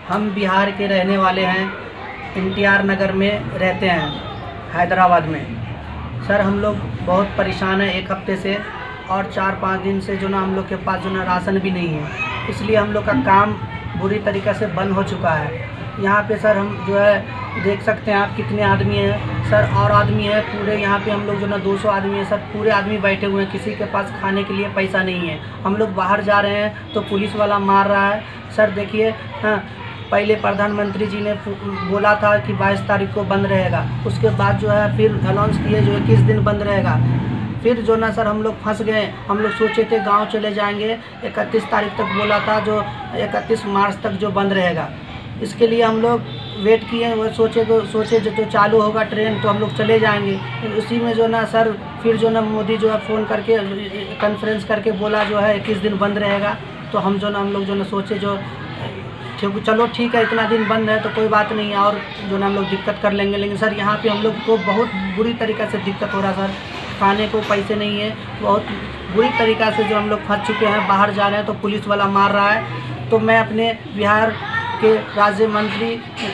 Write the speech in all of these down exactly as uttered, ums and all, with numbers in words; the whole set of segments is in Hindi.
हम बिहार के रहने वाले हैं, एन टी आर नगर में रहते हैं, हैदराबाद में। सर हम लोग बहुत परेशान हैं एक हफ्ते से, और चार पाँच दिन से जो ना हम लोग के पास जो ना राशन भी नहीं है, इसलिए हम लोग का काम बुरी तरीक़े से बंद हो चुका है। यहाँ पे सर हम जो है देख सकते हैं आप कितने आदमी हैं सर, और आदमी है पूरे यहाँ पे हम लोग जो ना दो सौ आदमी है सर, पूरे आदमी बैठे हुए हैं, किसी के पास खाने के लिए पैसा नहीं है। हम लोग बाहर जा रहे हैं तो पुलिस वाला मार रहा है सर। देखिए हाँ, पहले प्रधानमंत्री जी ने बोला था कि बाईस तारीख को बंद रहेगा, उसके बाद जो है फिर अनाउंस किए जो इक्कीस दिन बंद रहेगा। फिर जो ना सर हम लोग फंस गए। हम लोग सोचे थे गांव चले जाएंगे, इकतीस तारीख तक बोला था, जो इकतीस मार्च तक जो बंद रहेगा। इसके लिए हम लोग वेट किए, वो सोचे तो सोचे जो तो चालू होगा ट्रेन तो हम लोग चले जाएंगे। उसी में जो ना सर फिर जो ना मोदी जो है फ़ोन करके कॉन्फ्रेंस करके बोला जो है इक्कीस दिन बंद रहेगा। तो हम जो ना हम लोग जो ना सोचे जो ठीक, चलो ठीक है, इतना दिन बंद है तो कोई बात नहीं है, और जो ना हम लोग दिक्कत कर लेंगे। लेकिन सर यहाँ पे हम लोग को बहुत बुरी तरीक़े से दिक्कत हो रहा है सर। खाने को पैसे नहीं है, बहुत बुरी तरीक़ा से जो हम लोग फंस चुके हैं। बाहर जा रहे हैं तो पुलिस वाला मार रहा है। तो मैं अपने बिहार के राज्य मंत्री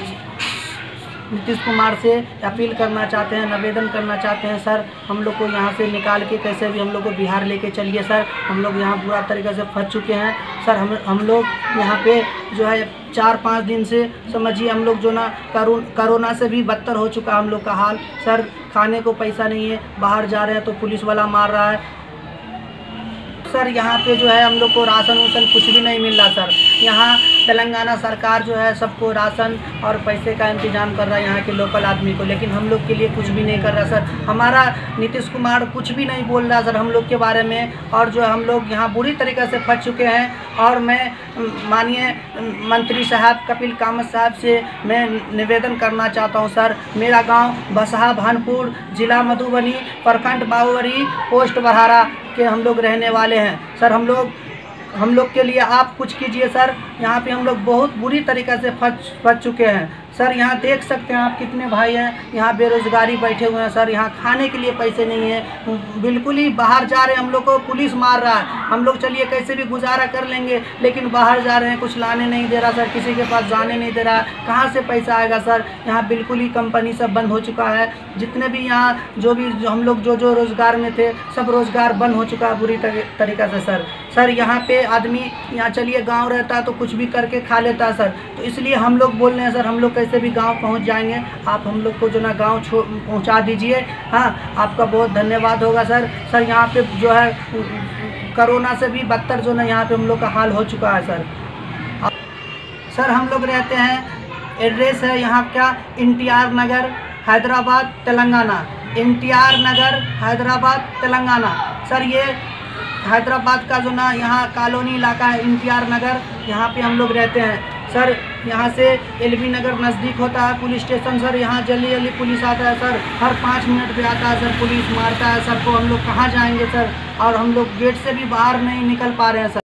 नीतीश कुमार से अपील करना चाहते हैं, निवेदन करना चाहते हैं सर, हम लोग को यहाँ से निकाल के कैसे भी हम लोग को बिहार लेके चलिए सर। हम लोग यहाँ बुरा तरीक़े से फंस चुके हैं सर। हम हम लोग यहाँ पे जो है चार पाँच दिन से समझिए हम लोग जो ना करो कोरोना से भी बदतर हो चुका हम लोग का हाल सर। खाने को पैसा नहीं है, बाहर जा रहे हैं तो पुलिस वाला मार रहा है सर। यहाँ पे जो है हम लोग को राशन वासन कुछ भी नहीं मिल रहा सर। यहाँ तेलंगाना सरकार जो है सबको राशन और पैसे का इंतजाम कर रहा है यहाँ के लोकल आदमी को, लेकिन हम लोग के लिए कुछ भी नहीं कर रहा सर। हमारा नीतीश कुमार कुछ भी नहीं बोल रहा सर हम लोग के बारे में, और जो हम लोग यहाँ बुरी तरीक़े से फंस चुके हैं। और मैं माननीय मंत्री साहब कपिल कामत साहब से मैं निवेदन करना चाहता हूँ सर। मेरा गाँव बसहा भानपुर, जिला मधुबनी, प्रखंड बाहुबरी, पोस्ट बरहारा के हम लोग रहने वाले हैं सर। हम लोग हम लोग के लिए आप कुछ कीजिए सर। यहाँ पे हम लोग बहुत बुरी तरीक़े से फंस फंस चुके हैं सर। यहाँ देख सकते हैं आप कितने भाई हैं, यहाँ बेरोज़गारी बैठे हुए हैं सर। यहाँ खाने के लिए पैसे नहीं है, बिल्कुल ही बाहर जा रहे हैं, हम लोग को पुलिस मार रहा है। हम लोग चलिए कैसे भी गुजारा कर लेंगे, लेकिन बाहर जा रहे हैं, कुछ लाने नहीं दे रहा सर, किसी के पास जाने नहीं दे रहा। कहाँ से पैसा आएगा सर? यहाँ बिल्कुल ही कंपनी सब बंद हो चुका है। जितने भी यहाँ जो भी जो हम लोग जो जो रोज़गार में थे सब रोज़गार बंद हो चुका है बुरी तरीक़े से सर। सर यहाँ पे आदमी यहाँ चलिए गांव रहता है तो कुछ भी करके खा लेता है सर। तो इसलिए हम लोग बोल रहे हैं सर, हम लोग कैसे भी गांव पहुंच जाएंगे, आप हम लोग को जो ना गांव पहुंचा दीजिए। हाँ, आपका बहुत धन्यवाद होगा सर। सर यहाँ पे जो है कोरोना से भी बदतर जो ना यहाँ पे हम लोग का हाल हो चुका है सर। सर हम लोग रहते हैं, एड्रेस है यहाँ क्या एन टी आर नगर, Hyderabad, Telangana. N T R नगर, हैदराबाद, तेलंगाना। सर ये हैदराबाद का जो ना यहाँ कॉलोनी इलाका है एन टी आर नगर, यहाँ पे हम लोग रहते हैं सर। यहाँ से एल बी नगर नज़दीक होता है पुलिस स्टेशन सर। यहाँ जल्दी जल्दी पुलिस आता है सर, हर पाँच मिनट पे आता है सर, पुलिस मारता है सर को। हम लोग कहाँ जाएंगे सर? और हम लोग गेट से भी बाहर नहीं निकल पा रहे हैं सर।